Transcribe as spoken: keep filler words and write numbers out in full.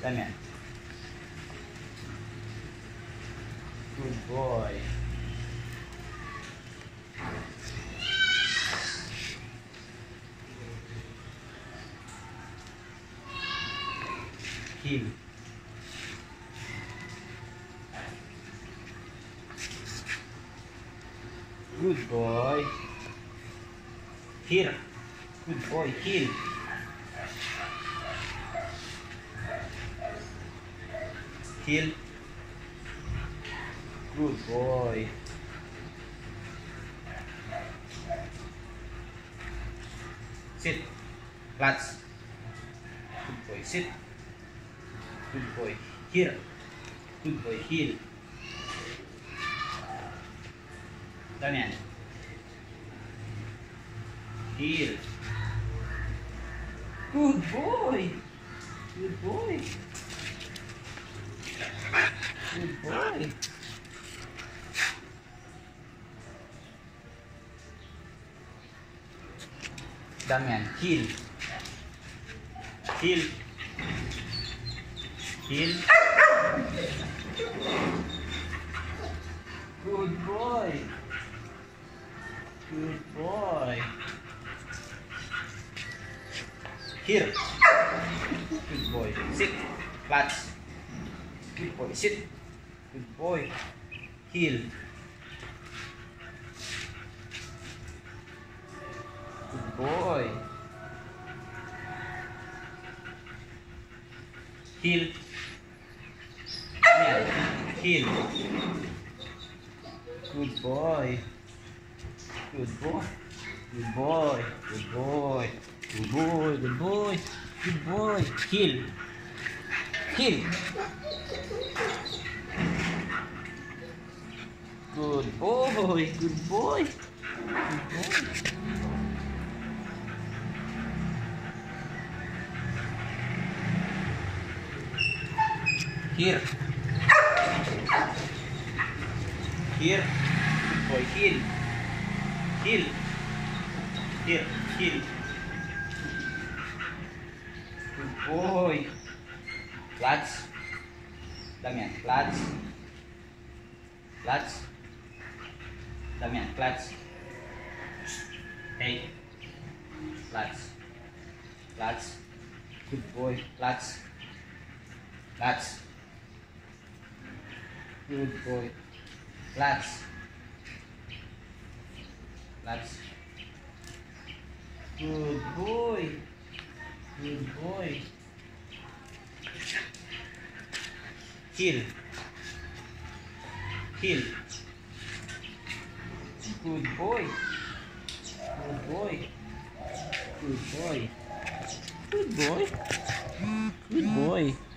Damian. Good boy. Heel. Good boy. Here. Good boy. Heel. Heel. Good boy. Sit. Clutch. Good boy. Sit. Good boy. Here. Good boy. Heel. Damian. Heel. Good boy. Good boy. Good boy. Damian. Heel. Heel. Heel. Good boy. Good boy. Here. Good boy. Sit. Clutch. Good boy. Sit. Good boy. Heel. Good boy. Heel. Yeah. Heel. Good boy. Good boy. Good boy. Good boy. Good boy. Good boy. Good boy. Heel. Heel. Good boy. Good boy. Good boy. Here. Here. Good boy. Heel. Heel. Here. Heel. Good boy. Clutch. Damian. Clutch. Clutch. Damian. Clutch. Hey. Clutch. Clutch. Good boy. Clutch. Clutch. Good boy. Clutch. Clutch. Good boy. Good boy. Heel. Heel. Good boy. Good boy. Good boy. Good boy. Good boy.